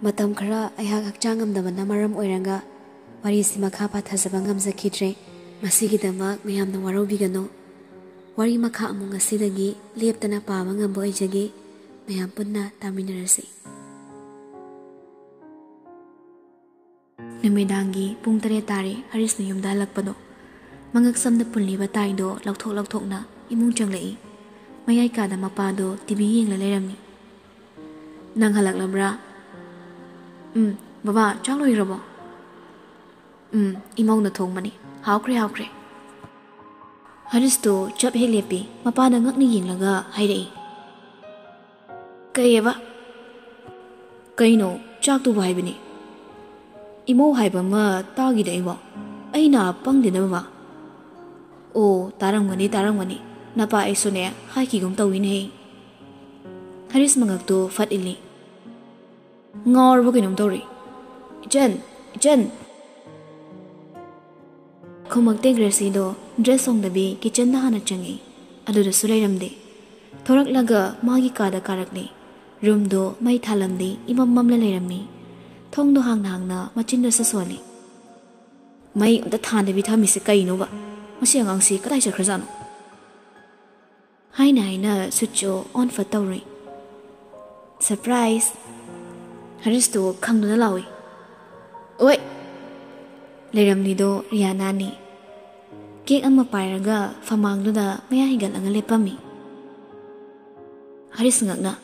Matam khara ayhak hakchang ngamdabana maram oiranga wari simakha pathasaba ngamjakidre masigidama mayamna warobigano wari makha amung asidagi leptana paba ngamba oijagi mayam punna taminarasi. Numidangi pung 3 tare Harisna yumda halakpado mangak samna punliba taido laukthokna imung changlei mayai kada mapado TV yengla lerami. Nang halaklamra baba chak loirabo imong na thongmani hawkre Haristo chap he lepi mapada ngakni yenglaga hairei kayeba kaino chak tu baibini imo haiba ma tagi dai ba aina pangdina ba o taramgani napa aisone haiki gum tawin he Haris mangak to fat ili ngor bo kinom tori jen Kumak tegresi do dress song dabi kitchen na hana changi aduda surairamde thorak laga magi kada karakni room do mai thalamde imam mamla lerami thong do hangna machin da saswali mai umta thanda bi thami se kaino ba masi angang si kadai chakhrajano haina switch on for tawri surprise Haristo khangduna lawi oi leramni do Rihanna ni cake amma pairaga famangduda maya higalanga lepami Haris ngakna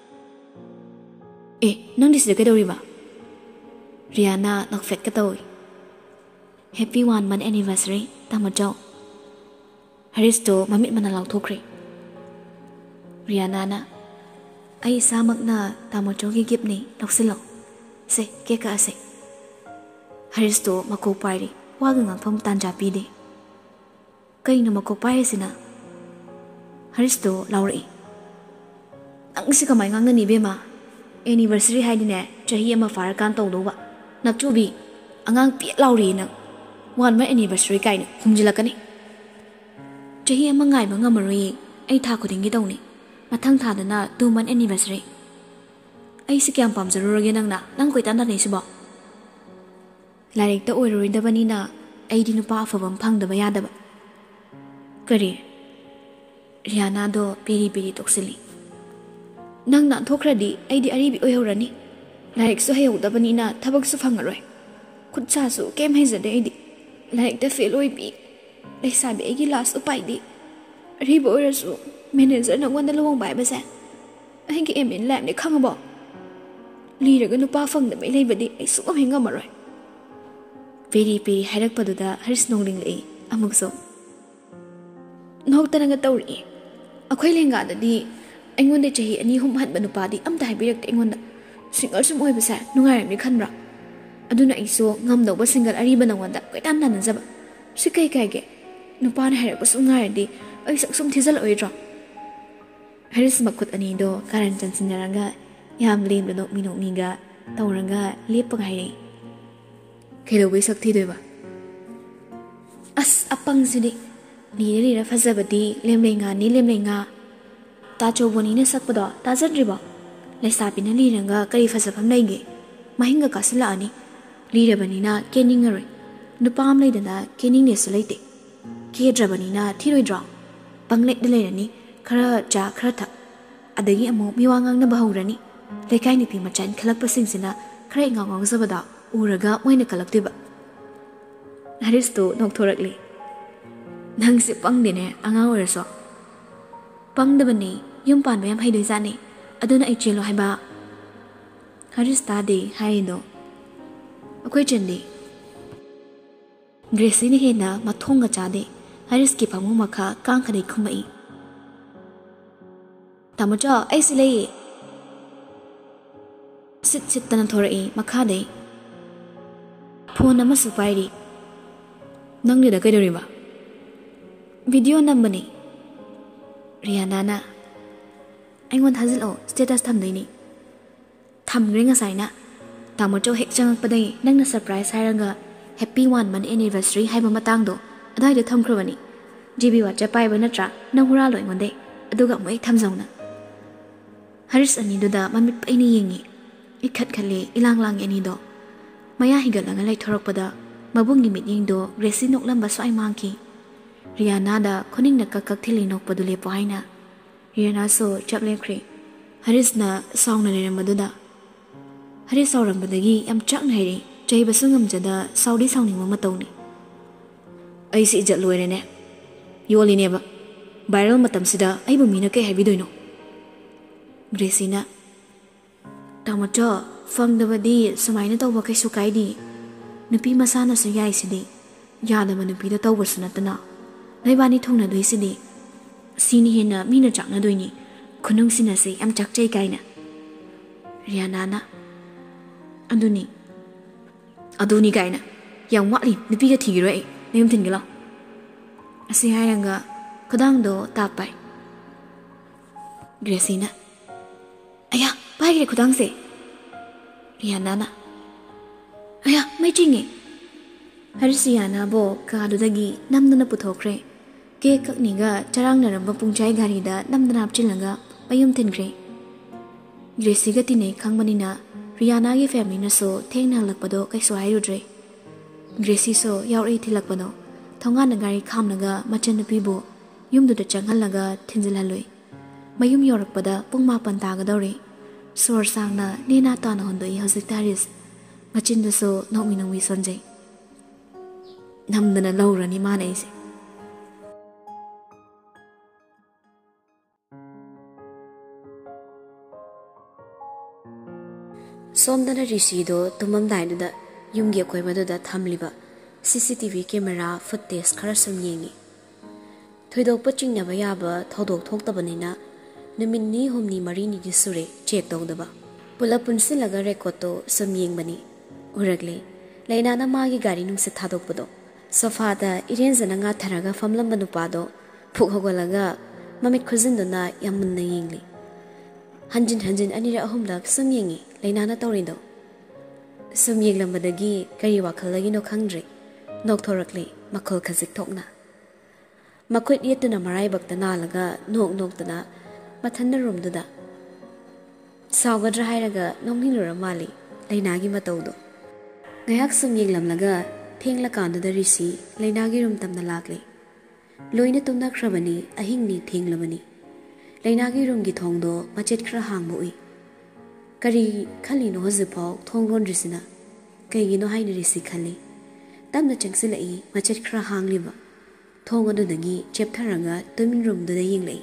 nang disida kedori ba Rihanna nakfet ka tawi happy 1 month anniversary tamajau Haristo mamit manalaw thokre Rihanna na ai samakna tamajau gi gipni loksilo se cake ka ase Haristo mako pairi waga ngangpham tanja pide kaino mako pairi sina Haristo lauri ang si kamay ngangani bema anniversary haidine chahi ama farakan tawdoba nakchubi angang pi lauri na 1 month anniversary kaina humjilakani chahi ama ngai ba ngamaroi ai tha khudingi tawni mathang thadana 2 month anniversary ai si kyam pamjarurage nang koi tanda nei sibo Larik ta oiroidabani na aidi nupa afabam phangdaba yadaba kari Rihanna do peri toksili nang na thokradi aidi aribi oihorani larik so hayudabani na thabak su phangaroi khutsa su kem haizade aidi larik ta fail oibi leisabi agi last upai di aribi oirasu manager na wanda lawang bai ba sa aigi emin lab ni khangabo liraga nupa phangdaba leibadi ai su amhenga maroi peri hairak paduda Haris nongling lei amukso noktanaga tawri akhoi lenga dadi aingonde chahi ani hum hat banupadi amta haibirak aingonda single sum oi basa nungairami khanbra aduna aiso ngamdo ba single ari banawanda kaitan nanajaba sikai kaige nupana hairak basu ngairdi ai saksum thizal oidro Haris makut ani do karan chansinaranga yam lemdo nok miga tawranga lepang hairei Kailawi sakti doiba as apang sidi lira fazabadi lemlenga ta choboni ne sakpado ta jadriba leisapina liranga kari fazabam leige mahinga kasila ani lirabani na keningaroi nupam leidana kening ne sulaite kedrabani na thiroidra panglek delerani khara cha khara tha adagi amo miwangang na bahurani lekai ni pi machan khalak pasingsina khara ngawang zabada uraga moina kalaktiba Haristo nokthorakli nangsi pangdine anga oraso pangdabani yum pan bayam haidoi jani aduna ai chelo haiba Harista de haido akoi chendi Grace ni hena mathonga chade Haris ki pamu makha kang khadai khumai tamucha ai silei sit tan thorai makha dei phone nama supairi nang ni da kai dori ba video nambani Rihanna na aingon thazil o status tham dei ni tham ringa saina tamocho hek chang padai nang na surprise hairanga happy 1 month anniversary haiba matang do adai de tham khrobani GB WhatsApp pai ba natra nang hura loi ngonde aduga moi tham jongna Haris ani do da mamit paini yengi इखत खले इलांग लांग एनीदो मया हिगलंगा लाइथोरकपदा मबुंगी मिटयिंगदो ग्रेसी नोकलंबा स्वाई मांगकी रियानादा खुनिंगना कक्कक थिली नोकपदु लेपो हाइना रियाना सो चपलेख्रे हरिसना साउना लेरमदुदा हरिस साउरंबदगी यम चाकना हैरे चैबसु ngamjada saudi sauningma matawni ai si ijat loirene yolineba viral matamsida aibu mina kai habidoino Gresina tamacho fangdabadi sumaina tawba kai sukaidi nupi masana su yai sidi yadaba nupi da tawba sunatana naibani thongna doi sidi sini hena mina chakna doini khunung sina se am chakchai kaina Riana na Aduni kaina yang watli nupi ga thigiro ai nem thingila asi hairanga kadang do tapai Gresina aya pai gre khudang se Riana na aya mai chinge Harisiana bo ka du dagi namdana puthokre ke kakniga charang naramba pungchai gari da namdana apchilanga payum thingre Gresiga tine khangmanina Riana की family न सो थेंगना लकपदो कैसो हाइरुद्रे ग्रेसी सो यावरी थिलकपनो थोंगा न गारी खामनगा मचन नपीबो युमदुदा चंगहलगा थिंजिलहलोय मयुम योरकपदा पुंग मापन तागदौरे सोर सांगना नेना ताना होंदोई हजिक तारिस मचिनदसो नोमी नोमी सोंजै नमदना लौरनी मानैसे Somdana Rishido tumamdaida yumgi koibada thamliba CCTV camera footage khara sum yengi thoidok paching na bayaba thodok thoktabanina numinni humni marini gi sure check tawdaba pula punsi laga record to sum yengbani uragle leina na magi gari nung se thadokpado sofa da iren zananga tharaga famlamba nupado phukhogolaga mamit khujinduna yamunna yengli Hanjin anira ahumlak sum yengi Lainana Torindo Sum Yeglambadagi, Kari Wakalagi no Kangdri, Noktorakli, Makol Kazik Tokna. Makwit yetuna Marai Baktanalaga, Noktana, Matanda Rumduda. Salvadra Hairaga, Nominura Mali, Lainagi Matodo. Gayak Sum Yeglamlaga, Ping Lakanda the Risi, Lainagi Rum Tamnalakli. Loina Tumna Krabani, Ahingni Ting Lamani. Lainagi Rum Gitongdo, Machet Krahangmui. Kari khali no hozipau thongron risina kai no haini risi khali tamna changsilai machet khra hangliba thong adu dagi cheptharanga tumin room da yinglei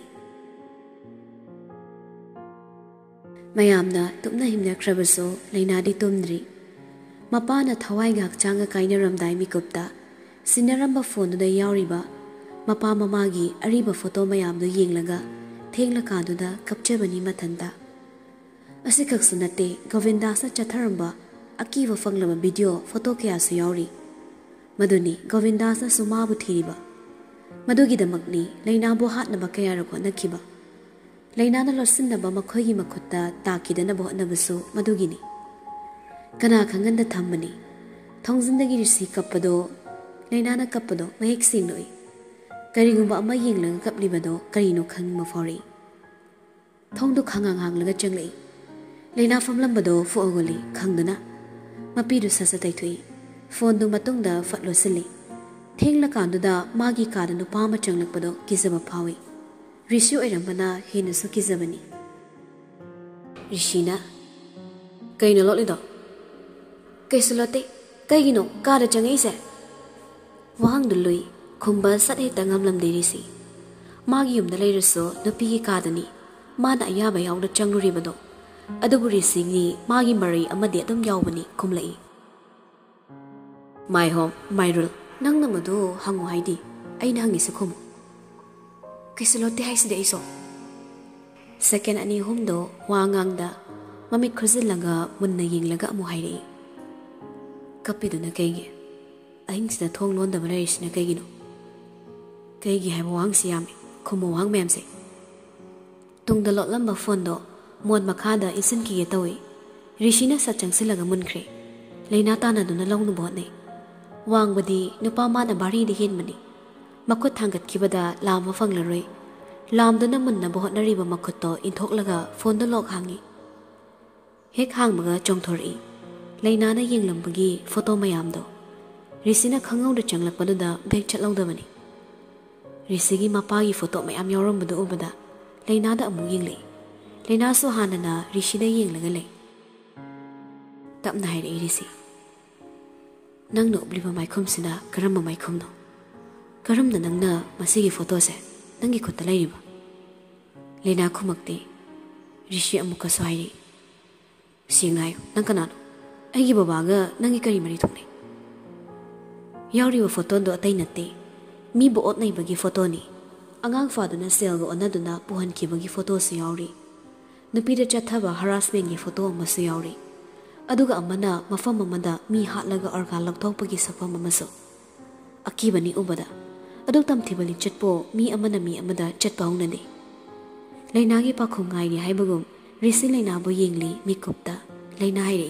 mayamna tumna himna khrabaso leinadi tumdri mapana thawai gak changa kaina ramdai mikupta sinaramba phone da yauriba mapa mamagi ariba photo mayam do yinglaga thengla ka du da kapchabani mathanda Asikak sunate Govinda sa chatharamba akiva fanglama video photo kaya sayauri maduni Govinda sa sumabu thiriba madugi damakni leina bo hat na bakaya rako nakiba leina na losin na ba makhogi makhutta takidana bo na basu madugini kana khanganda thammani thongjindagi risi kappado leina na kappado mahek sinoi karigumba ama yenglang kaplibado karino khangma fori thongdu khangang hanglaga changlei Leina famlambado fuogoli khangdana mapidu sasatai thui phone du matungda fatlo sili thengla kanduda magi kadanu pama changlakpado kizaba phawi rishu irambana hena su kizabani Rishina kaino lolido kaisalote kaigino kada changai se wang dului khumba sat he tangam lamde risi magi yumda leiraso nupi gi kadani mana ayaba yawda changribado Aduburi singi magi mari amadi adum yawbani kumlai My home my rule nang namadu hangu haidi aina hangi sakhumu Kaisalote haiside iso Second ani humdo wangangda mamit khurzilaga munna yinglaga amu hairi Kapiduna kaigi ahingsida thong londa balaisina kaigino Kaigi haiba wang siyami kumu wang memse Tungda lotlamba fondo Mon makada isin ki yetawi Rishina sa changsilaga munkre Leina tana duna longnu botne Wang badi nupa mana bari di hinmani Makut thangat kibada lama fanglaroi Lam duna munna bot na riba makut to inthok laga phone da log hangi हेक हांगमगा चोंगथोरई लेनाना येंगलंबगी photo मयामदो रिसिना खंगौदा चंगलकपदुदा बेग चटलौदबनी रिसिगी मपागी फोटो मयाम यावरंबदो उबदा लेनादा अमु येंगले लेनासो हानना रिसिदा येंगलगा ले तपना हाइरई रिसि नंगना उब्लिबा माइखुमसिना करम्बा माइखुमनो करम्ना नंगना मसिगी फोटोसे नंगी खुत्ता लैरिबा लेना खुमक्ते रिसि अमुकसो हाइरई सिंगनायो नंग कनानो अगी बाबागा नंगी करी मरी थोने यावरीबा फोटोदो अतै नत्ते मी बो ओतनैबगी फोटोनी अंगांग फादुना सेलगा ओनदुना पुहनखिबगी फोटोसु यावरी नुपीदा चथबा हरासमेंटगी फोटो अमसु यावरी अदुगा अमना मफम अमदा मी हातलगा अर्गा लौथोकपगी सफम अमसु अकीबनी उबदा अदु तमथिबली चटपो मी अमदा चटपा हौनदे लेनागी पाखुम गाइरी हाइबगुम रिसि लेनाबो येंगली मिकुप्ता लेना हाइरई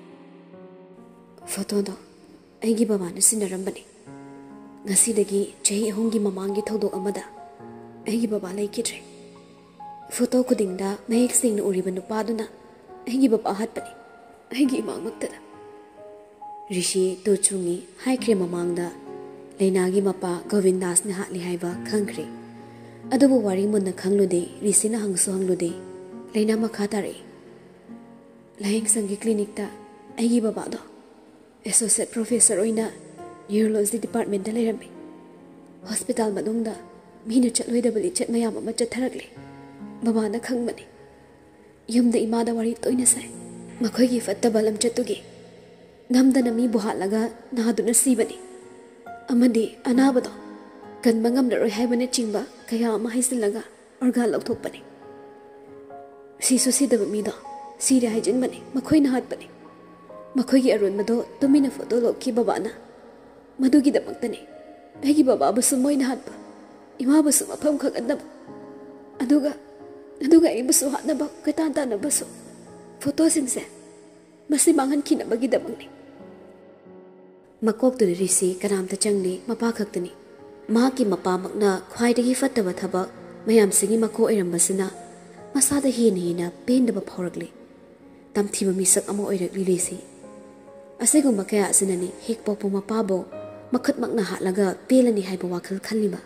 फोटोदो अैगी बाबाना सिनरंबनी ngasi chahi ahumgi mamangi thodok amada aigi baba laikidre photo kudingda mahik singna uriba nupaduna aigi baba hatpani aigi imanguttada rishi tochungi haikre mamangda leinagi mapa govindas ne hatli haiba khangre adubu wari munna khanglude rishi na hanglude leina makha tare laing sangi clinic ta aigi baba do associate professor oina Neurology department da leirame hospital manungda mina chatloidabali chat mayam ama chatharakle baba na khangmani yumda imada wari toina sai makhoi gi fattaba lam chatugi namdana mi buhalaga nahaduna sibani amadi anabado kan mangam da roi haibane chingba kaya ama haisilaga orga lokthokpani sisu sidaba mi do sire haijin bani makhoi na hatpani makhoi gi arun mado tumina photo lokki baba na मधुगी दमक्तने अगी बाबा Basu Moina हातबा इमा बसु मफम खगदब अदुगा अदुगा आई बसु हातनबा कतान ताना Basu photo सिंसे मसि मांगन खिनबगी दमक्ने मकोक तुनि रिसि कनामता चंगने Mopa खक्तनी मा की मपा मकना ख्वाइदगी फत्तबा थबक मयाम सिंगी मको ओइरंबसिना मसादा हेन हेना पेंदबा फौरकले तमथिबा मिसक अमा ओइरकली रिसि असेगुम कया सिननी हेक Poopó मपाबो मखत मकना हालगा पेलनी हाइबा वाखल खल्लिबा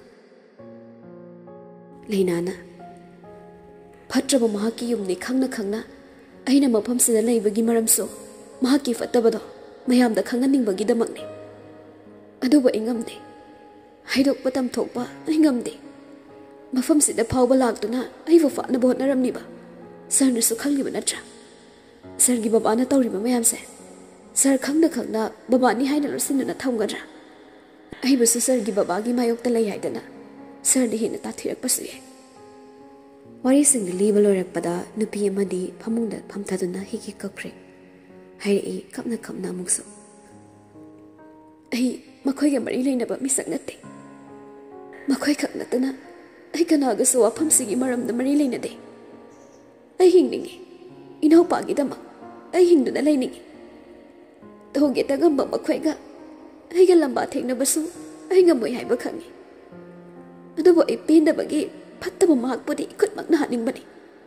लेनाना फत्रबा महाकी युमने खंगना खंगना अहिना मफम सिना लैबगी मरमसो महाकी फत्तबदो मयामदा खंगनिंबगी दमकने अदुबा इंगमने हाइदोकपा तमथोकपा इंगमदे मफम सिदा फावबा लाक्तुना अहिबो फाना बोहनरमनिबा सरनसु खंगिबा नत्रा सरगी बाबाना तौरिबा मयामसे सर खंगना खंगना बाबानी हाइना लसिनना थमगद्रा अहिबसु सरगी बाबागी मायोक्ता लै हाइदना सरदि हेना ताथिरकपसु ये वारी सिंग लीबा लोइरकपदा नुपी अमदी फमुंगदा फमथादुना हिकी कखरे हाइरई कपना कपना मुक्सु अहि मखोइगा मरी लैनबा मिसक नते मखोइ खक नतना अहि कनागसु वाफमसिगी मरमदा मरी लैनदे अहि हिंगनिंगे इनौपागी दमा अहि हिंगदुना लैनिंगे तोगे तगंबा मखोइगा अहिगा लंबा थेंगनबसु अहिगा मोइ हाइबा खंगी अदुबो ए पेंदबगी फत्तबा माकपुदी खुदमकना हानिंगबनी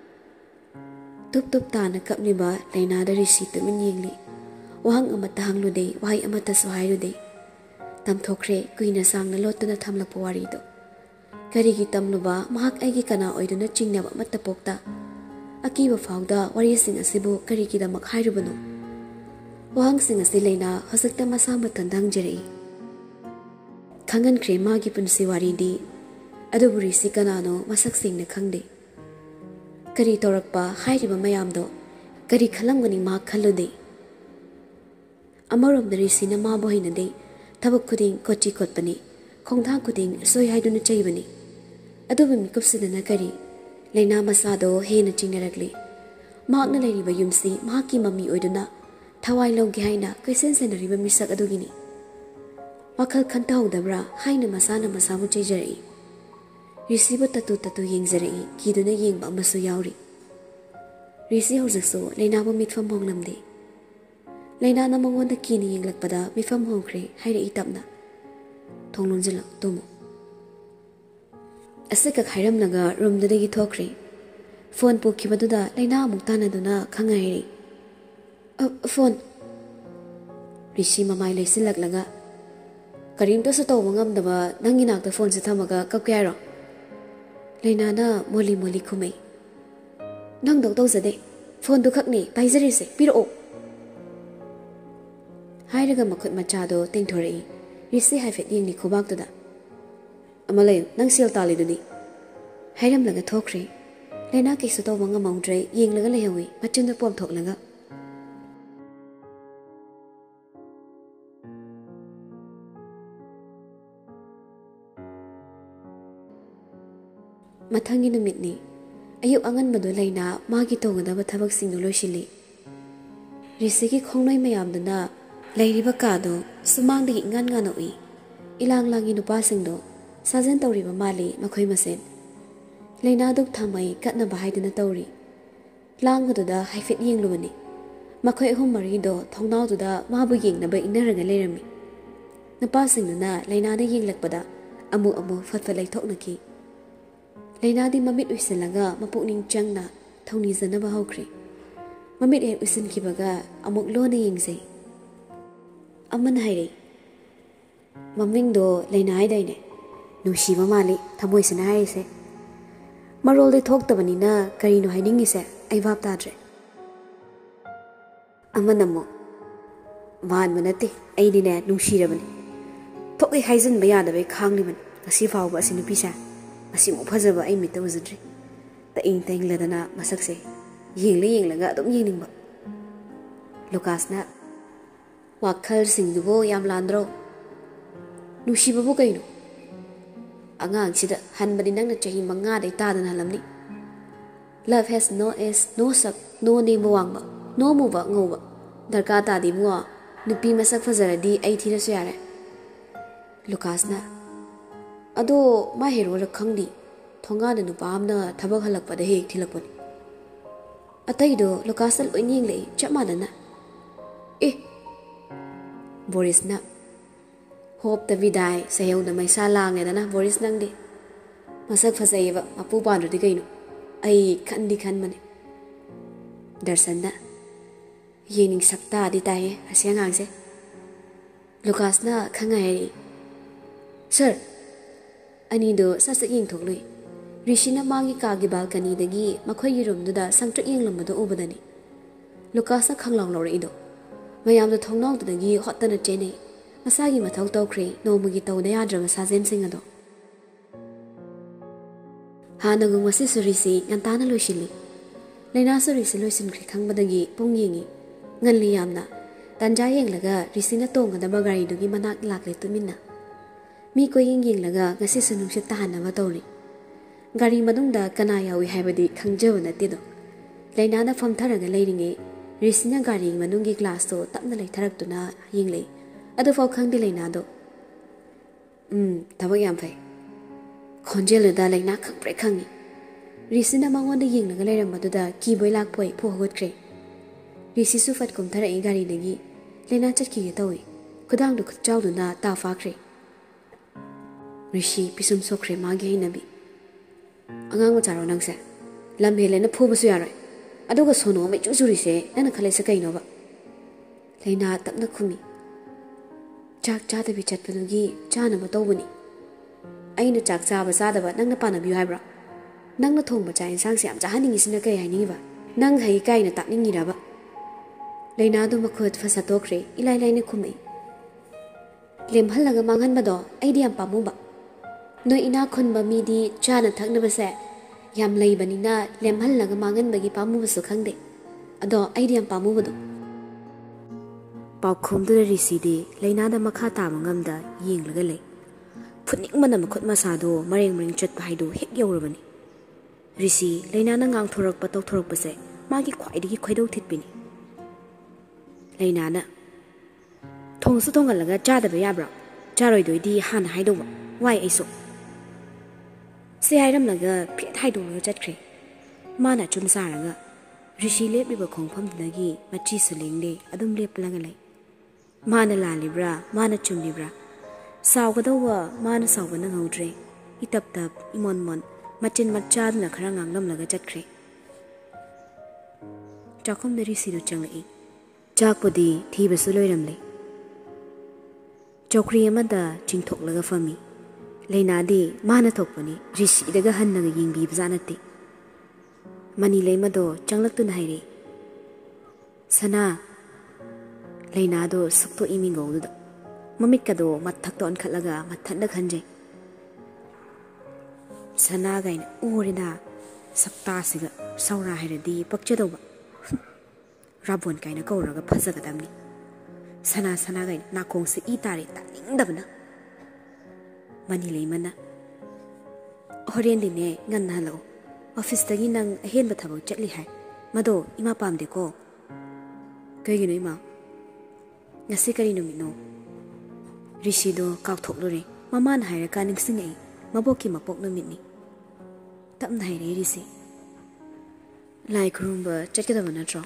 तुप तुप ताना कपनिबा लेनादा रिसि तुमिन येंगली वाहंग अमता हंगलुदे वाइ अमता सुहाइरुदे तमथोखरे कुइना सांगना लोटना थमलकपा वारिदो करिगी तमलुबा महाक आइगी कना ओइदुना चिंगनबा अमता पोक्ता अकीबा फाउदा वारिसिंग असिबु करिगिदमक हाइरुबनो वाहंग सिंग असि लेना हसक्ता मसा मतन हंगजरई खंगनख्रे मागी पुनसि वारीदी अदुबु रिसि कनानो मसक सिंगना खंगदे करी तौरकपा हाइरिबा मयामदो करी खलंगनी मा खल्लुदे अमरोमदा रिसिना माबो हिनदे थबक खुदिंग कोची कोटपनी खोंगथां खुदिंग सोय हाइदुना चैबनी अदुबु मिकुपसिदना करी लेना मसादो हेना चिंगरकली माकना लैरिबा युमसि माकी मम्मी ओइदुना थवाई लौगे हाइना कैसेन सेनरीबा मिसक अदुगिनी वाखल खंतहौदब्रा हाइना मसाना मसामु चैजरई रिसिबो ततु ततु येंगजरई किदुना येंगबा अमसु यावरी रिसि हौजकसो लेनाबो मितफम होंगलमदे लेनाना मंगोंदा किनी येंगलकपदा मिफम होंख्रे हाइरई तपना थोंगलोंजलक तुमु असकक हाइरमनगा रूमदगी थोख्रे फोन पोखिबदुदा लेना अमुक तानादुना खंगाइरई ꯐꯣꯟ ꯔꯤꯁꯤ ꯃꯃꯥꯏ ꯂꯩꯁꯤꯜꯂꯛꯂꯒ ꯀꯔꯤꯝꯇꯁꯨ ꯇꯧꯕ ꯉꯝꯗꯕ ꯅꯪꯒꯤ ꯅꯥꯛꯇ ꯐꯣꯟꯁꯦ ꯊꯝꯃꯒ ꯀꯞꯀꯦ ꯍꯥꯏꯔꯣ ꯂꯩꯅꯥꯅ ꯃꯣꯂꯤ ꯃꯣꯂꯤ ꯈꯨꯝꯃꯩ ꯅꯪꯗꯧ ꯇꯧꯖꯗꯦ ꯐꯣꯟꯗꯨ ꯈꯛꯅꯤ ꯄꯥꯏꯖꯔꯤꯁꯦ ꯄꯤꯔꯛꯑꯣ ꯍꯥꯏꯔꯒ ꯃꯈꯨꯠ ꯃꯆꯥꯗꯣ ꯇꯦꯡꯊꯣꯔꯛꯏ ꯔꯤꯁꯤ ꯍꯥꯏꯐꯦꯠ ꯌꯦꯡꯂꯤ ꯈꯨꯕꯥꯛꯇꯨꯗ ꯑꯃ ꯂꯩꯌꯨ ꯅꯪ ꯁꯦꯜ ꯇꯥꯜꯂꯤꯗꯨꯗꯤ ꯍꯥꯏꯔꯝꯂꯒ ꯊꯣꯛꯈ꯭ꯔꯦ ꯂꯩꯅꯥ ꯀꯩꯁꯨ ꯇꯧꯕ ꯉꯝꯍꯧꯗ꯭ꯔꯦ ꯌꯦꯡꯂꯒ ꯂꯩꯍꯧꯏ ꯃꯆꯤꯟꯗꯨ ꯄꯣꯝꯊꯣꯛꯂꯒ ꯃꯊꯪꯒꯤ ꯅꯨꯃꯤꯠꯅꯤ ꯑꯌꯨꯛ ꯑꯉꯟꯕꯗꯨ ꯂꯩꯅꯥ ꯃꯥꯒꯤ ꯇꯧꯒꯗꯕ ꯊꯕꯛꯁꯤꯡꯗꯨ ꯂꯣꯏꯁꯤꯜꯂꯤ ꯔꯤꯁꯤꯒꯤ ꯈꯣꯡꯅꯣꯏ ꯃꯌꯥꯝꯗꯨꯅ ꯂꯩꯔꯤꯕ ꯀꯥꯗꯣ ꯁꯨꯃꯥꯡꯗꯒꯤ ꯏꯉꯥꯟ ꯉꯥꯟꯅ ꯎꯏ ꯏꯂꯥꯡ ꯂꯥꯡꯒꯤ ꯅꯨꯄꯥꯁꯤꯡꯗꯣ ꯁꯥꯖꯟ ꯇꯧꯔꯤꯕ ꯃꯥꯜꯂꯤ ꯃꯈꯣꯏ ꯃꯁꯦꯟ ꯂꯩꯅꯥꯗꯨ ꯊꯥꯃꯩ ꯀꯠꯅꯕ ꯍꯥꯏꯗꯨꯅ ꯇꯧꯔꯤ ꯂꯥꯡꯕꯗꯨꯗ ꯍꯥꯏꯐꯦꯠ ꯌꯦꯡꯂꯨꯕꯅꯤ ꯃꯈꯣꯏ ꯑꯍꯨꯝ ꯃꯔꯤꯗꯣ ꯊꯣꯡꯅꯥꯎꯗꯨꯗ ꯃꯥꯕꯨ ꯌꯦꯡꯅꯕ ꯏꯟꯅꯔꯒ ꯂꯩꯔꯝꯃꯤ ꯅꯨꯄꯥꯁꯤꯡꯗꯨꯅ ꯂꯩꯅꯥꯗ ꯌꯦꯡꯂꯛꯄꯗ ꯑꯃꯨꯛ ꯐꯠꯐꯠ ꯂꯩꯊꯣꯛꯅꯈꯤ ꯂꯩꯅꯥꯗꯤ ꯃꯃꯤꯠ ꯎꯏꯁꯤꯜꯂꯒ ꯃꯄꯨꯛꯅꯤꯡ ꯆꯪꯅ ꯊꯧꯅꯤꯖꯅꯕ ꯍꯧꯈ꯭ꯔꯦ ꯃꯃꯤꯠ ꯍꯦꯛ ꯎꯏꯁꯤꯟꯈꯤꯕꯒ ꯑꯃꯨꯛ ꯂꯣꯟꯅ ꯌꯦꯡꯖꯩ ꯑꯃꯅ ꯍꯥꯏꯔꯩ ꯃꯃꯤꯡꯗꯣ ꯂꯩꯅꯥ ꯍꯥꯏꯗꯥꯏꯅꯦ ꯅꯨꯡꯁꯤꯕ ꯃꯥꯜꯂꯤ ꯊꯃꯣꯏꯁꯤꯅ ꯍꯥꯏꯔꯤꯁꯦ ꯃꯔꯣꯜꯗꯤ ꯊꯣꯛꯇꯕꯅꯤꯅ ꯀꯔꯤꯅꯣ ꯍꯥꯏꯅꯤꯡꯉꯤꯁꯦ ꯑꯩ ꯚꯥꯞ ꯇꯥꯗ꯭ꯔꯦ ꯑꯃꯅ ꯑꯃꯨꯛ ꯃꯥꯟꯕ ꯅꯠꯇꯦ ꯑꯩꯗꯤꯅꯦ ꯅꯨꯡꯁꯤꯔꯕꯅꯤ ꯊꯣꯛꯏ ꯍꯥꯏꯖꯤꯟꯕ ꯌꯥꯗꯕꯩ ꯈꯥꯡꯂꯤꯕꯅꯤ ꯉꯁꯤ ꯐꯥꯎꯕ ꯑꯁꯤ ꯅꯨꯄꯤꯁꯦ ꯃꯁꯤꯃꯨꯛ ꯐꯖꯕ ꯑꯩ ꯃꯤꯠꯇ ꯎꯖꯗ꯭ꯔꯤ ꯇꯛꯏꯡ ꯇꯛꯏꯡꯂꯗꯅ ꯃꯁꯛꯁꯦ ꯌꯦꯡꯂꯒ ꯑꯗꯨꯝ ꯌꯦꯡꯅꯤꯡꯕ ꯂꯨꯀꯥꯁꯅ ꯋꯥꯈꯜꯁꯤꯡꯗꯨꯕꯨ ꯌꯥꯝ ꯂꯥꯟꯗ꯭ꯔꯣ ꯅꯨꯡꯁꯤꯕꯕꯨ ꯀꯩꯅꯣ ꯑꯉꯥꯡꯁꯤꯗ ꯍꯟꯕꯗꯤ ꯅꯪꯅ ꯆꯍꯤ 5ꯗꯩ ꯇꯥꯗꯅ ꯍꯜꯂꯝꯅꯤ ꯂꯚ ꯍꯦꯁ ꯅꯣ ꯑꯦꯖ ꯅꯣ ꯁꯛ ꯅꯣ ꯅꯦꯝꯕ ꯋꯥꯡꯕ ꯅꯣ ꯃꯨꯕ ꯉꯧꯕ ꯗꯔꯀꯥꯔ ꯇꯥꯗꯦ ꯏꯕꯨꯡꯉꯣ ꯅꯨꯄꯤ ꯃꯁꯛ ꯐꯖꯔꯗꯤ ꯑꯩ ꯊꯤꯔꯁꯨ ꯌꯥꯔꯦ ꯂꯨꯀꯥꯁꯅ ꯑꯗꯣ ꯃꯥ ꯍꯦꯔꯣꯔ ꯈꯪꯗꯦ ꯊꯣꯡꯒꯥꯟꯗ ꯅꯨꯄꯥ ꯑꯃꯅ ꯊꯕꯛ ꯍꯜꯂꯛꯄꯗ ꯍꯦꯛ ꯊꯤꯜꯂꯛꯄꯅꯤ ꯑꯇꯩꯗꯣ ꯂꯨꯀꯥꯁꯅ ꯂꯣꯏꯅ ꯌꯦꯡꯂꯛꯏ ꯆꯞ ꯃꯥꯟꯅꯅ ꯕꯣꯔꯤꯁꯅ ꯍꯣꯞꯇ ꯕꯤꯗꯥꯏ ꯁꯩꯍꯧꯗ ꯃꯩꯁꯥ ꯂꯥꯡꯉꯦꯗꯅ ꯕꯣꯔꯤꯁ ꯅꯪꯗꯤ ꯃꯁꯛ ꯐꯖꯩꯌꯦꯕ ꯃꯄꯨ ꯄꯥꯟꯗ꯭ꯔꯗꯤ ꯀꯩꯅꯣ ꯑꯩ ꯈꯟꯗꯤ ꯈꯟꯕꯅꯤ ꯗꯔꯁꯟꯅ ꯌꯦꯡꯅꯤꯡ ꯁꯛꯇꯥꯗꯤ ꯇꯥꯏꯌꯦ ꯑꯁꯤ ꯑꯉꯥꯡꯁꯦ ꯂꯨꯀꯥꯁꯅ ꯈꯪꯉ ꯍꯥꯏꯔꯛꯏ ꯁꯔ ꯑꯅꯤꯗꯣ ꯁꯠ ꯌꯦꯡꯊꯣꯛꯂꯨꯏ ꯔꯤꯁꯤꯅ ꯃꯥꯒꯤ ꯀꯥꯒꯤ ꯕꯥꯜꯀꯅꯤꯗꯒꯤ ꯃꯈꯣꯏꯒꯤ ꯔꯨꯝꯗꯨꯗ ꯁꯪꯇ꯭ꯔꯤꯛ ꯌꯦꯡꯂꯝꯕꯗꯣ ꯎꯕꯗꯅꯤ ꯂꯨꯀꯥꯁꯅ ꯈꯪꯂꯥꯎ ꯂꯧꯔꯛꯏꯗꯣ ꯃꯌꯥꯝꯗꯣ ꯊꯣꯡꯅꯥꯎꯗꯨꯗꯒꯤ ꯍꯣꯠꯇꯅ ꯆꯦꯟꯅꯩ ꯃꯁꯥꯒꯤ ꯃꯊꯧ ꯇꯧꯈ꯭ꯔꯦ ꯅꯣꯡꯃꯒꯤ ꯇꯧꯗ ꯌꯥꯗ꯭ꯔꯕ ꯁꯥꯖꯦꯟꯁꯤꯡ ꯑꯗꯣ ꯍꯥꯟꯅꯒꯨꯝ ꯉꯁꯤꯁꯨ ꯔꯤꯁꯤ ꯉꯟꯇꯥꯅ ꯂꯣꯏꯁꯤꯜꯂꯤ ꯂꯩꯅꯥꯁꯨ ꯔꯤꯁꯤ ꯂꯣꯏꯁꯤꯟꯈ꯭ꯔꯦ ꯈꯪꯕꯗꯒꯤ ꯄꯨꯡ ꯌꯦꯡꯉꯤ ꯉꯜꯂꯤ ꯌꯥꯝꯅ ꯇꯟꯖꯥ ꯌꯦꯡꯂꯒ ꯔꯤꯁꯤꯅ ꯇꯣꯡꯒꯗꯕ ꯒꯥꯔꯤꯗꯨꯒꯤ ꯃꯅꯥꯛ ꯂꯥꯛꯂꯦ ꯇꯨꯃꯤꯟꯅ ꯃꯤ ꯀꯣꯏꯌꯦꯡ ꯌꯦꯡꯂꯒ ꯉꯁꯤꯁꯨ ꯅꯨꯡꯁꯤꯠ ꯇꯥꯍꯟꯅꯕ ꯇꯧꯔꯤ ꯒꯥꯔꯤ ꯃꯅꯨꯡꯗ ꯀꯅꯥ ꯌꯥꯎꯏ ꯍꯥꯏꯕꯗꯤ ꯈꯪꯖꯕ ꯅꯠꯇꯦꯗꯣ ꯂꯩꯅꯥꯅ ꯐꯝꯊꯔꯒ ꯂꯩꯔꯤꯉꯩ ꯔꯤꯁꯤꯅ ꯒꯥꯔꯤ ꯃꯅꯨꯡꯒꯤ ꯒ꯭ꯂꯥꯁꯇꯣ ꯇꯞꯅ ꯂꯩꯊꯔꯛꯇꯨꯅ ꯌꯦꯡꯂꯛꯏ ꯑꯗꯨꯐꯥꯎ ꯈꯪꯗꯦ ꯂꯩꯅꯥꯗꯣ ꯊꯕꯛ ꯌꯥꯝ ꯐꯩ ꯈꯣꯟꯖꯦꯜꯗꯨꯗ ꯂꯩꯅꯥ ꯈꯪꯄ꯭ꯔꯦꯛ ꯈꯪꯉꯤ ꯔꯤꯁꯤꯅ ꯃꯉꯣꯟꯗ ꯌꯦꯡꯂꯒ ꯂꯩꯔꯝꯕꯗꯨꯗ ꯀꯤꯕꯣꯏ ꯂꯥꯛꯄꯣꯏ ꯐꯨ ꯍꯧꯒꯠꯈ꯭ꯔꯦ ꯔꯤꯁꯤꯁꯨ ꯐꯠ ꯀꯨꯝꯊꯔꯛꯏ ꯒꯥꯔꯤꯗꯒꯤ ꯂꯩꯅꯥ ꯆꯠꯈꯤꯒꯦ ꯇꯧꯏ ꯈꯨꯗꯥꯡꯗꯨ ꯈꯨꯠꯆꯥꯎꯗꯨꯅ ꯇꯥ ꯐꯥꯈ꯭ꯔꯦ ꯔꯤꯁꯤ ꯄꯤꯁꯨꯝ ꯁꯣꯛꯈ꯭ꯔꯦ ꯃꯥꯒꯤ ꯍꯩꯅꯕꯤ ꯑꯉꯥꯡ ꯃꯆꯥꯔꯣ ꯅꯪꯁꯦ ꯂꯝ ꯍꯦꯜꯂꯦꯅ ꯐꯨꯕꯁꯨ ꯌꯥꯔꯣꯏ ꯑꯗꯨꯒ ꯁꯣꯅꯣ ꯑꯃ ꯏꯆꯨ ꯆꯨꯔꯤꯁꯦ ꯅꯪꯅ ꯈꯜꯂꯤꯁꯦ ꯀꯩꯅꯣꯕ ꯂꯩꯅꯥ ꯇꯞꯅ ꯈꯨꯝꯃꯤ ꯆꯥꯛ ꯆꯥꯗꯕꯤ ꯆꯠꯄꯗꯨꯒꯤ ꯆꯥꯅꯕ ꯇꯧꯕꯅꯤ ꯑꯩꯅ ꯆꯥꯛ ꯆꯥꯕ ꯆꯥꯗꯕ ꯅꯪꯅ ꯄꯥꯅꯕꯤꯌꯨ ꯍꯥꯏꯕ꯭ꯔꯥ ꯅꯪꯅ ꯊꯣꯡꯕ ꯆꯥꯛ ꯌꯦꯟꯁꯥꯡꯁꯦ ꯌꯥꯝ ꯆꯥꯍꯟꯅꯤꯡꯉꯤꯁꯤꯅ ꯀꯩ ꯍꯥꯏꯅꯤꯡꯉꯤꯕ ꯅꯪ ꯍꯩ ꯀꯥꯏꯅ ꯇꯥꯛꯅꯤꯡꯉꯤꯔꯕ ꯂꯩꯅꯥꯗꯨ ꯃꯈꯨꯠ ꯐꯁꯠꯇꯣꯛꯈ꯭ꯔꯦ ꯏꯂꯥꯏ ꯂꯥꯏꯅ ꯈꯨꯝꯃꯛꯏ ꯂꯦꯝꯍꯜꯂꯒ ꯃꯥꯡꯍꯟꯕꯗꯣ ꯑꯩꯗꯤ ꯌꯥꯝ ꯄꯥꯝꯃꯨꯕ ꯅꯣꯏ ꯏꯅꯥꯛ ꯈꯨꯟꯕ ꯃꯤꯗꯤ ꯆꯥꯅ ꯊꯛꯅꯕꯁꯦ ꯌꯥꯝ ꯂꯩꯕꯅꯤꯅ ꯂꯦꯝꯍꯜꯂꯒ ꯃꯥꯡꯍꯟꯕꯒꯤ ꯄꯥꯝꯃꯨꯕꯁꯨ ꯈꯪꯗꯦ ꯑꯗꯣ ꯑꯩꯗꯤ ꯌꯥꯝ ꯄꯥꯝꯃꯨꯕꯗꯣ ꯄꯥꯎꯈꯣꯝꯗꯨꯗ ꯔꯤꯁꯤꯗꯤ ꯂꯩꯅꯥꯗ ꯃꯈꯥ ꯇꯥꯕ ꯉꯝꯗ ꯌꯦꯡꯂꯒ ꯂꯩ ꯐꯨꯠꯅꯤꯡꯕꯅ ꯃꯈꯨꯠ ꯃꯁꯥꯗꯣ ꯃꯔꯦꯡ ꯃꯔꯦꯡ ꯆꯠꯄ ꯍꯥꯏꯗꯣ ꯍꯦꯛ ꯌꯧꯔꯕꯅꯤ ꯔꯤꯁꯤ ꯂꯩꯅꯥꯅ ꯉꯥꯡꯊꯣꯔꯛꯄ ꯇꯧꯊꯣꯔꯛꯄꯁꯦ ꯃꯥꯒꯤ ꯈ꯭ꯋꯥꯏꯗꯒꯤ ꯈꯣꯏꯗꯧ ꯊꯤꯠꯄꯤꯅꯤ ꯂꯩꯅꯥꯅ ꯊꯣꯡꯁꯨ ꯊꯣꯡꯍꯜꯂꯒ ꯆꯥꯗꯕ ꯌꯥꯕ꯭ꯔꯥ ꯆꯥꯔꯣꯏꯗꯣꯏꯗꯤ ꯍꯥꯟꯅ ꯍꯥꯏꯗꯧꯕ ꯋꯥꯏ ꯑꯩꯁꯨ ꯁꯤ ꯍꯥꯏꯔꯝꯂꯒ ꯐꯦꯠ ꯍꯥꯏꯗꯣꯛꯂꯒ ꯆꯠꯈ꯭ꯔꯦ ꯃꯥꯅ ꯑꯆꯨꯝ ꯆꯥꯔꯒ ꯔꯤꯁꯤ ꯂꯦꯞꯂꯤꯕ ꯈꯣꯡꯐꯝꯗꯨꯗꯒꯤ ꯃꯆꯤꯁꯨ ꯂꯦꯡꯗꯦ ꯑꯗꯨꯝ ꯂꯦꯞꯂꯒ ꯂꯩ ꯃꯥꯅ ꯂꯥꯜꯂꯤꯕ꯭ꯔꯥ ꯃꯥꯅ ꯆꯨꯝꯂꯤꯕ꯭ꯔꯥ ꯁꯥꯎꯒꯗꯧꯕ ꯃꯥꯅ ꯁꯥꯎꯕ ꯅꯪꯍꯧꯗ꯭ꯔꯦ ꯏꯇꯞ ꯇꯞ ꯏꯃꯣꯟ ꯃꯣꯟ ꯃꯆꯤꯟ ꯃꯆꯥꯗꯨꯅ ꯈꯔ ꯉꯥꯡꯂꯝꯂꯒ ꯆꯠꯈ꯭ꯔꯦ ꯆꯥꯛꯈꯨꯝꯗ ꯔꯤꯁꯤꯗꯨ ꯆꯪꯂꯛꯏ ꯆꯥꯛꯄꯨꯗꯤ ꯊꯤꯕꯁꯨ ꯂꯣꯏꯔꯝꯂꯦ ꯆꯧꯀ꯭ꯔꯤ ꯑꯃꯗ ꯆꯤꯡꯊꯣꯛꯂꯒ ꯐꯝꯃꯤ ꯂꯩꯅꯥꯗꯤ ꯃꯥꯅ ꯊꯣꯛꯄꯅꯤ ꯔꯤꯁꯤꯗꯒ ꯍꯟꯅꯒ ꯌꯦꯡꯕꯤꯕꯖꯥꯠ ꯅꯠꯇꯦ ꯃꯅꯤ ꯂꯩꯃꯗꯣ ꯆꯪꯂꯛꯇꯨꯅ ꯍꯥꯏꯔꯛꯏ ꯁꯅꯥ ꯂꯩꯅꯥꯗꯣ ꯁꯨꯛꯇꯣꯛꯏ ꯃꯤꯡꯒꯧꯗꯨꯗ ꯃꯃꯤꯠꯀꯗꯣ ꯃꯊꯛꯇ ꯑꯣꯟꯈꯠꯂꯒ ꯃꯊꯟꯇ ꯈꯟꯖꯩ ꯁꯅꯥꯒꯥꯏꯅ ꯎꯔꯦꯗ ꯁꯛꯇꯥꯁꯤꯒ ꯁꯧꯔꯥ ꯍꯥꯏꯔꯗꯤ ꯄꯛꯆꯗꯧꯕ ꯔꯥꯕꯣꯟ ꯀꯥꯏꯅ ꯀꯧꯔꯒ ꯐꯖꯒꯗꯕꯅꯤ ꯁꯅꯥ ꯁꯅꯥꯒꯥꯏꯅ ꯅꯥꯀꯣꯡꯁꯦ ꯏ ꯇꯥꯔꯦ ꯇꯥꯅꯤꯡꯗꯕꯅ ꯃꯅꯤ ꯂꯩꯃꯅ ꯍꯣꯔꯦꯟꯗꯤꯅꯦ ꯉꯟꯅ ꯍꯜꯂꯛꯑꯣ ꯑꯣꯐꯤꯁꯇꯒꯤ ꯅꯪ ꯑꯍꯦꯟꯕ ꯊꯕꯛ ꯆꯠꯂꯤ ꯍꯥꯏ ꯃꯗꯣ ꯏꯃꯥ ꯄꯥꯝꯗꯦꯀꯣ ꯀꯩꯒꯤꯅꯣ ꯏꯃꯥ ꯉꯁꯤ ꯀꯔꯤ ꯅꯨꯃꯤꯠꯅꯣ ꯔꯤꯁꯤꯗꯣ ꯀꯥꯎꯊꯣꯛꯂꯨꯔꯦ ꯃꯃꯥꯅ ꯍꯥꯏꯔꯀꯥ ꯅꯤꯡꯁꯤꯡꯉꯛꯏ ꯃꯕꯣꯛꯀꯤ ꯃꯄꯣꯛ ꯅꯨꯃꯤꯠꯅꯤ ꯇꯞꯅ ꯍꯥꯏꯔꯛꯏ ꯔꯤꯁꯤ ꯂꯥꯏ ꯈꯨꯔꯨꯝꯕ ꯆꯠꯀꯗꯕ ꯅꯠꯇ꯭ꯔꯣ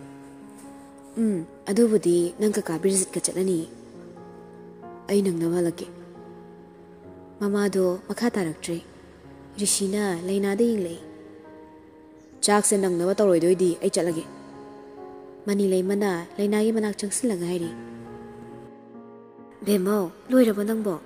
ꯑꯗꯨꯕꯨꯗꯤ ꯅꯪ ꯀꯀꯥ ꯕꯤꯔꯖꯤꯠꯀ ꯆꯠꯂꯅꯤ ꯑꯩ ꯅꯪꯅꯕ ꯍꯜꯂꯛꯀꯦ ꯃꯃꯥꯗꯣ ꯃꯈꯥ ꯇꯥꯔꯛꯇ꯭ꯔꯦ ꯔꯤꯁꯤꯅ ꯂꯩꯅꯥꯗ ꯌꯦꯡꯂꯛꯏ ꯆꯥꯛꯁꯦ ꯅꯪꯅꯕ ꯇꯧꯔꯣꯏꯗꯣꯏꯗꯤ ꯑꯩ ꯆꯠꯂꯒꯦ ꯃꯅꯤ ꯂꯩꯃꯅ ꯂꯩꯅꯥꯒꯤ ꯃꯅꯥꯛ ꯆꯪꯁꯤꯜꯂꯒ ꯍꯥꯏꯔꯤ ꯕꯦꯝꯃꯧ ꯂꯣꯏꯔꯕ ꯅꯪꯕꯣ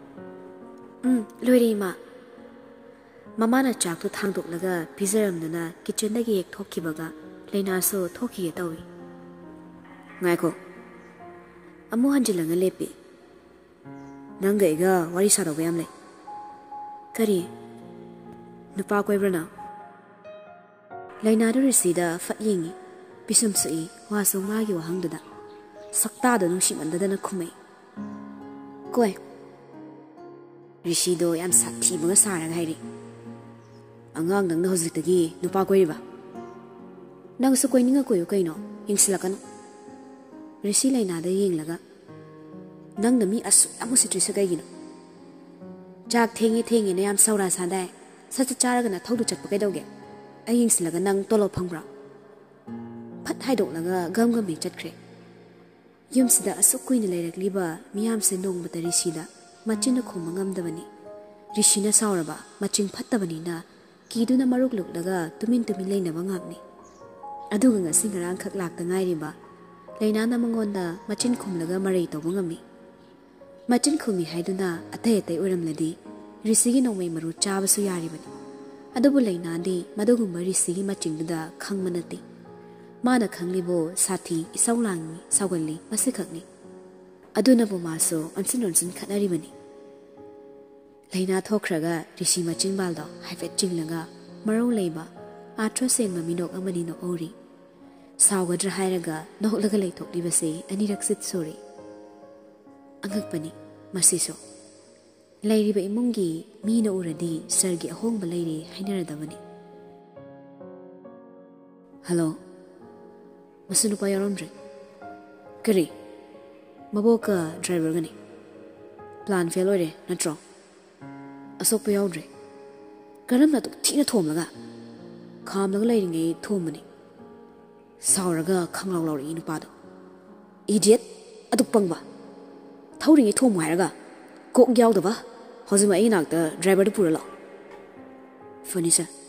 ꯂꯣꯏꯔꯦ ꯏꯃꯥ ꯃꯃꯥꯅ ꯆꯥꯛꯇꯣ ꯊꯥꯡꯗꯣꯛꯂꯒ ꯄꯤꯖꯔꯝꯗꯨꯅ ꯀꯤꯆꯟꯗꯒꯤ ꯍꯦꯛ ꯊꯣꯛꯈꯤꯕꯒ ꯂꯩꯅꯥꯁꯨ ꯊꯣꯛꯈꯤꯒꯦ ꯇꯧꯏ ꯉꯥꯏꯈꯣ ꯑꯃꯨꯛ ꯍꯟꯖꯤꯜꯂꯒ ꯂꯦꯞꯄꯤ ꯅꯪꯒ ꯑꯩꯒ ꯋꯥꯔꯤ ꯁꯥꯗꯧꯕ ꯌꯥꯝ ꯂꯩ ꯀꯔꯤ ꯅꯨꯄꯥ ꯀꯣꯏꯕ꯭ꯔꯅ ꯂꯩꯅꯥꯗꯨ ꯔꯤꯁꯤꯗ ꯐꯠ ꯌꯦꯡꯉꯤ ꯄꯤꯁꯨꯝ ꯁꯨꯛꯏ ꯋꯥꯁꯨ ꯃꯥꯒꯤ ꯋꯥꯍꯪꯗꯨꯗ ꯁꯛꯇꯥꯗꯣ ꯅꯨꯡꯁꯤꯃꯟꯗꯗꯅ ꯈꯨꯝꯃꯩ ꯀꯣꯏ ꯔꯤꯁꯤꯗꯣ ꯌꯥꯝ ꯁꯥꯊꯤꯕꯒ ꯁꯥꯔꯒ ꯍꯥꯏꯔꯤ ꯑꯉꯥꯡ ꯅꯪꯅ ꯍꯧꯖꯤꯛꯇꯒꯤ ꯅꯨꯄꯥ ꯀꯣꯏꯔꯤꯕ ꯅꯪꯁꯨ ꯀꯣꯏꯅꯤꯡꯉ ꯀꯣꯏꯌꯨ ꯀꯩꯅꯣ ꯌꯦꯡꯁꯤꯜꯂꯛꯀꯅꯨ ꯔꯤꯁꯤ ꯂꯩꯅꯥꯗ ꯌꯦꯡꯂꯒ ꯅꯪꯅ ꯃꯤ ꯑꯁꯨꯛ ꯌꯥꯝ ꯎꯁꯤꯠꯇ꯭ꯔꯤꯁꯦ ꯀꯩꯒꯤꯅꯣ ꯆꯥꯛ ꯊꯦꯡꯉꯦꯅ ꯌꯥꯝ ꯁꯧꯔꯥ ꯁꯥꯗꯥꯏ ꯁꯠ ꯆꯥꯔꯒꯅ ꯊꯧꯗꯨ ꯆꯠꯄ ꯀꯩꯗꯧꯒꯦ ꯑꯩ ꯌꯦꯡꯁꯤꯜꯂꯒ ꯅꯪ ꯇꯣꯂꯣꯞ ꯐꯪꯕ꯭ꯔꯥ ꯐꯠ ꯍꯥꯏꯗꯣꯛꯂꯒ ꯒꯝ ꯍꯦꯛ ꯆꯠꯈ꯭ꯔꯦ ꯌꯨꯝꯁꯤꯗ ꯑꯁꯨꯛ ꯀꯨꯏꯅ ꯂꯩꯔꯛꯂꯤꯕ ꯃꯤꯌꯥꯝꯁꯦ ꯅꯣꯡꯃꯇ ꯔꯤꯁꯤꯗ ꯃꯆꯤꯟꯅ ꯈꯨꯝꯕ ꯉꯝꯗꯕꯅꯤ ꯔꯤꯁꯤꯅ ꯁꯥꯎꯔꯕ ꯃꯆꯤꯡ ꯐꯠꯇꯕꯅꯤꯅ ꯀꯤꯗꯨꯅ ꯃꯔꯨꯛ ꯂꯨꯛꯂꯒ ꯇꯨꯃꯤꯟ ꯂꯩꯅꯕ ꯉꯥꯛꯅꯤ ꯑꯗꯨꯒ ꯉꯁꯤ ꯉꯔꯥꯡꯈꯛ ꯂꯥꯛꯇ ꯉꯥꯏꯔꯤꯕ ꯂꯩꯅꯥꯅ ꯃꯉꯣꯟꯗ ꯃꯆꯤꯟ ꯈꯨꯝꯂꯒ ꯃꯔꯩ ꯇꯧꯕ ꯉꯝꯃꯤ ꯃꯆꯤꯟ ꯈꯨꯝꯃꯤ ꯍꯥꯏꯗꯨꯅ ꯑꯇꯩ ꯑꯣꯏꯔꯝꯂꯗꯤ ꯔꯤꯁꯤꯒꯤ ꯅꯣꯡꯃꯩ ꯃꯔꯨ ꯆꯥꯕꯁꯨ ꯌꯥꯔꯤꯕꯅꯤ ꯑꯗꯨꯕꯨ ꯂꯩꯅꯥꯗꯤ ꯃꯗꯨꯒꯨꯝꯕ ꯔꯤꯁꯤꯒꯤ ꯃꯆꯤꯡꯗꯨꯗ ꯈꯪꯕ ꯅꯠꯇꯦ ꯃꯥꯅ ꯈꯪꯂꯤꯕꯣ ꯁꯥꯊꯤ ꯏꯁꯧ ꯂꯥꯡꯉꯤ ꯁꯥꯎꯒꯜꯂꯤ ꯃꯁꯤꯈꯛꯅꯤ ꯑꯗꯨꯅꯕꯨ ꯃꯥꯁꯨ ꯑꯣꯟꯁꯤꯟ ꯈꯠꯅꯔꯤꯕꯅꯤ ꯂꯩꯅꯥ ꯊꯣꯛꯈ꯭ꯔꯒ ꯔꯤꯁꯤ ꯃꯆꯤꯟꯕꯥꯜꯗꯣ ꯍꯥꯏꯐꯦꯠ ꯆꯤꯡꯂꯒ ꯃꯔꯧ ꯂꯩꯕ ꯑꯥꯊ꯭ꯔ ꯁꯦꯟꯕ ꯃꯤꯅꯣꯛ ꯑꯃꯅꯤ ꯅꯣꯛꯍꯧꯔꯤ ꯁꯥꯎꯒꯗ꯭ꯔꯥ ꯍꯥꯏꯔꯒ ꯅꯣꯛꯂꯒ ꯂꯩꯊꯣꯛꯂꯤꯕꯁꯦ ꯑꯅꯤꯔꯛ ꯁꯤꯠ ꯁꯨꯔꯤ ꯑꯉꯛꯄꯅꯤ ꯃꯁꯤꯁꯨ ꯂꯩꯔꯤꯕ ꯏꯃꯨꯡꯒꯤ ꯃꯤꯅ ꯎꯔꯗꯤ ꯁꯔꯒꯤ ꯑꯍꯣꯡꯕ ꯂꯩꯔꯦ ꯍꯥꯏꯅꯔꯗꯕꯅꯤ ꯍꯜꯂꯣ ꯃꯁꯤ ꯅꯨꯄꯥ ꯌꯥꯎꯔꯝꯗ꯭ꯔꯦ ꯀꯔꯤ ꯃꯕꯣꯛꯀ ꯗ꯭ꯔꯥꯏꯚꯔꯒꯅꯤ ꯄ꯭ꯂꯥꯟ ꯐꯦꯜ ꯑꯣꯏꯔꯦ ꯅꯠꯇ꯭ꯔꯣ ꯑꯁꯣꯛꯄ ꯌꯥꯎꯗ꯭ꯔꯦ ꯀꯔꯝꯅ ꯑꯗꯨꯛ ꯊꯤꯅ ꯊꯣꯝꯂꯒ ꯈꯥꯝꯂꯒ ꯂꯩꯔꯤꯉꯩ ꯊꯣꯝꯕꯅꯤ ꯁꯥꯎꯔꯒ ꯈꯪꯂꯥꯎ ꯂꯥꯎꯔꯛꯏ ꯅꯨꯄꯥꯗꯣ ꯏꯗꯤꯌꯠ ꯑꯗꯨꯛ ꯄꯪꯕ ꯊꯧꯔꯤꯉꯩ ꯊꯣꯝꯃꯨ ꯍꯥꯏꯔꯒ ꯀꯣꯛ ꯌꯥꯎꯗꯕ ꯍꯧꯖꯤꯛꯃꯛ ꯑꯩꯒꯤ ꯅꯥꯛꯇ ꯗ꯭ꯔꯥꯏꯚꯔꯗꯨ ꯄꯨꯔ ꯂꯥꯛꯑꯣ ꯐꯅꯤ ꯁꯥꯔ